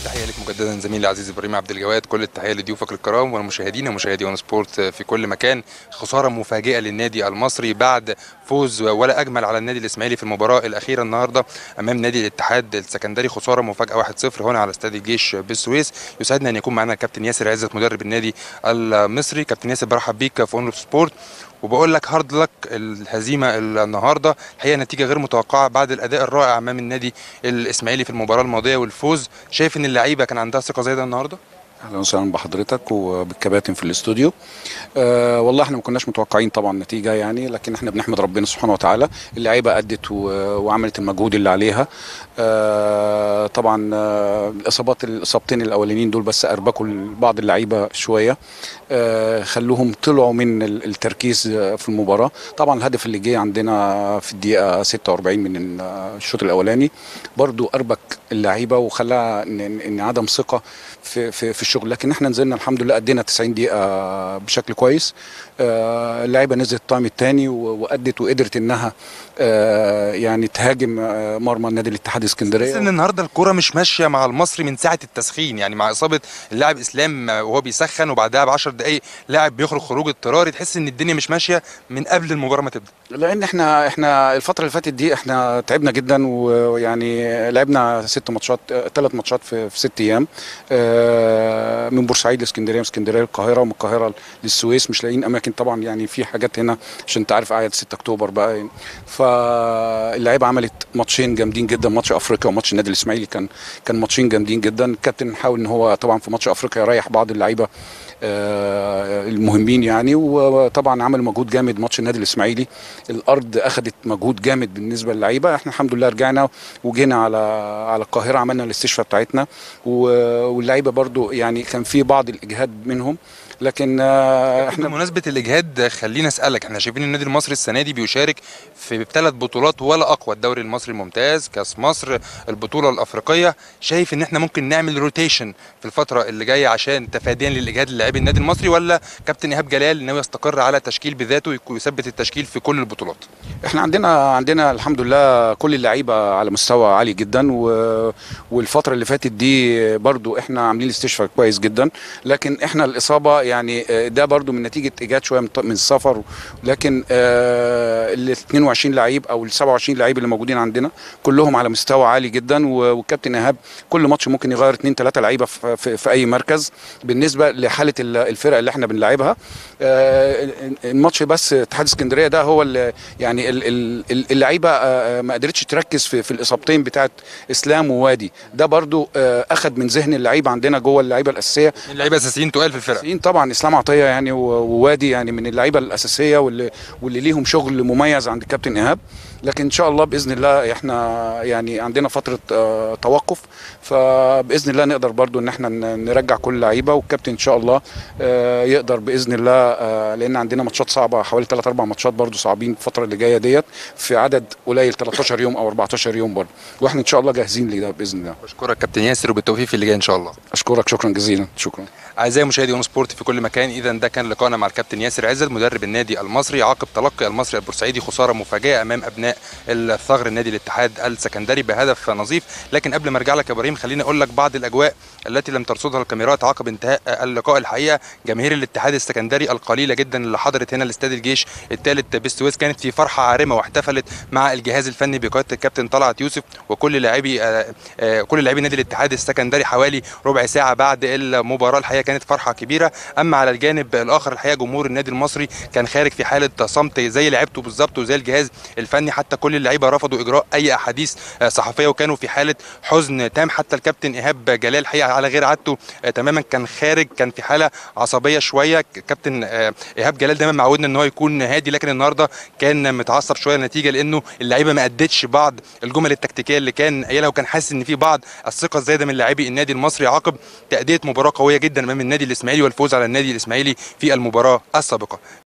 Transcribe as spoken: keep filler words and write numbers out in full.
التحيه لك مجددا زميلي العزيز ابراهيم عبد الجواد، كل التحيه لضيوفك الكرام والمشاهدين ومشاهدي اون سبورت في كل مكان. خساره مفاجئه للنادي المصري بعد فوز ولا اجمل على النادي الاسماعيلي في المباراه الاخيره النهارده امام نادي الاتحاد السكندري. خساره مفاجاه واحد صفر هنا على استاد الجيش بالسويس. يسعدنا ان يكون معنا الكابتن ياسر عزت مدرب النادي المصري. كابتن ياسر برحب بيك في اون سبورت وبقول لك هارد لك. الهزيمه النهارده الحقيقه نتيجه غير متوقعه بعد الاداء الرائع امام النادي الاسماعيلي في المباراه الماضيه والفوز. شايف ان اللعيبه كان عندها ثقه زي ده النهارده؟ اهلا وسهلا بحضرتك وبالكباتن في الاستوديو. أه والله احنا ما كناش متوقعين طبعا النتيجه يعني، لكن احنا بنحمد ربنا سبحانه وتعالى. اللعيبه ادت وعملت المجهود اللي عليها. أه طبعا أه الاصابات الاصابتين الاولانيين دول بس اربكوا بعض اللعيبه شويه، أه خلوهم طلعوا من التركيز في المباراه. طبعا الهدف اللي جه عندنا في الدقيقه ستة وأربعين من الشوط الاولاني برضو اربك اللعيبه وخلاها ان, إن عدم ثقه في في, في الشغل، لكن احنا نزلنا الحمد لله ادينا تسعين دقيقه بشكل كويس. آه اللعيبه نزلت التايم الثاني وادت وقدرت انها آه يعني تهاجم آه مرمى النادي الاتحاد اسكندريه. بس ان النهارده الكره مش ماشيه مع المصري من ساعه التسخين، يعني مع اصابه اللاعب اسلام وهو بيسخن وبعدها ب عشر دقائق لاعب بيخرج خروج اضطراري، تحس ان الدنيا مش ماشيه من قبل المباراه ما تبدا. لان احنا احنا الفتره اللي فاتت دي احنا تعبنا جدا، ويعني لعبنا ست ماتشات ثلاث ماتشات في, في ست ايام، آه من بورسعيد لاسكندريه، من اسكندريه للقاهره، ومن القاهره للسويس. مش لاقيين اماكن طبعا، يعني في حاجات هنا عشان انت عارف قاعد ستة اكتوبر بقى يعني. فاللعيبه عملت ماتشين جامدين جدا، ماتش افريقيا وماتش النادي الاسماعيلي كان كان ماتشين جامدين جدا. الكابتن حاول ان هو طبعا في ماتش افريقيا يريح بعض اللعيبه آه المهمين يعني، وطبعا عمل مجهود جامد. ماتش النادي الاسماعيلي الارض اخذت مجهود جامد بالنسبه للعيبه. احنا الحمد لله رجعنا وجينا على على القاهره، عملنا الاستشفاء بتاعتنا، واللعيبه برضو يعني كان في بعض الاجهاد منهم، لكن احنا بمناسبه الاجهاد خلينا اسالك، احنا شايفين النادي المصري السنه دي بيشارك في ثلاث بطولات ولا اقوى، الدوري المصري الممتاز، كاس مصر، البطوله الافريقيه. شايف ان احنا ممكن نعمل روتيشن في الفتره اللي جايه عشان تفاديا للاجهاد للاعبي النادي المصري، ولا كابتن ايهاب جلال ناوي يستقر على تشكيل بذاته ويثبت التشكيل في كل البطولات؟ احنا عندنا عندنا الحمد لله كل اللعيبه على مستوى عالي جدا، والفتره اللي فاتت دي برضو احنا عاملين استشفاء كويس جدا، لكن احنا الاصابه يعني ده برضو من نتيجه ايجاد شويه من السفر. لكن ال اثنين وعشرين لعيب او ال سبعة وعشرين لعيب اللي موجودين عندنا كلهم على مستوى عالي جدا، والكابتن ايهاب كل ماتش ممكن يغير اثنين ثلاثه لعيبه في, في, في اي مركز بالنسبه لحاله الفرق اللي احنا بنلعبها. الماتش بس اتحاد اسكندريه ده هو اللي يعني اللعيبه ما قدرتش تركز في, في الاصابتين بتاعت اسلام ووادي. ده برضو اخذ من ذهن اللعيبه عندنا جوه اللعيبه الاساسيه. اللعيبه اساسيين تقال في الفرق طبعا، اسلام عطيه يعني ووادي يعني من اللعيبه الاساسيه واللي واللي ليهم شغل مميز عند الكابتن ايهاب. لكن ان شاء الله باذن الله احنا يعني عندنا فتره آه توقف، فباذن الله نقدر برضو ان احنا نرجع كل اللعيبه، والكابتن ان شاء الله آه يقدر باذن الله، آه لان عندنا ماتشات صعبه حوالي ثلاث اربع ماتشات برضو صعبين الفتره اللي جايه ديت في عدد قليل ثلاثة عشر يوم او أربعة عشر يوم برضو، واحنا ان شاء الله جاهزين لده باذن الله. بشكرك كابتن ياسر وبالتوفيق في اللي جاي ان شاء الله. اشكرك شكرا جزيلا. شكرا اعزائي مشاهدي اون سبورت في كل مكان. اذا ده كان لقاءنا مع الكابتن ياسر عزت مدرب النادي المصري عقب تلقي المصري البورسعيدي خساره مفاجئه امام ابناء الثغر النادي الاتحاد السكندري بهدف نظيف. لكن قبل ما ارجع لك يا ابراهيم خليني اقول لك بعض الاجواء التي لم ترصدها الكاميرات عقب انتهاء اللقاء. الحقيقه جماهير الاتحاد السكندري القليله جدا اللي حضرت هنا لاستاد الجيش الثالث بالسويس كانت في فرحه عارمه، واحتفلت مع الجهاز الفني بقياده الكابتن طلعت يوسف وكل لاعبي كل لاعبي نادي الاتحاد السكندري حوالي ربع ساعه بعد المباراه. الحقيقه كانت فرحه كبيره. اما على الجانب الاخر الحقيقه جمهور النادي المصري كان خارج في حاله صمت زي لعيبته بالظبط وزي الجهاز الفني، حتى كل اللعيبه رفضوا اجراء اي احاديث صحفيه وكانوا في حاله حزن تام. حتى الكابتن ايهاب جلال الحقيقه على غير عادته تماما كان خارج، كان في حاله عصبيه شويه. كابتن ايهاب جلال دايما معودنا ان هو يكون هادي، لكن النهارده كان متعصب شويه نتيجه لانه اللعيبه ما ادتش بعض الجمل التكتيكيه اللي كان قايلها، وكان حاسس ان في بعض الثقه الزايده من لاعبي النادي المصري عقب تاديه مباراه قويه جدا امام النادي الاسماعيلي والفوز على النادي الاسماعيلي في المباراه السابقه.